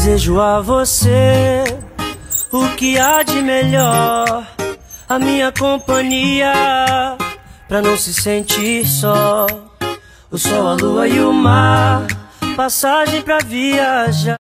Desejo a você o que há de melhor, a minha companhia, pra não se sentir só. O sol, a lua e o mar, passagem pra viajar.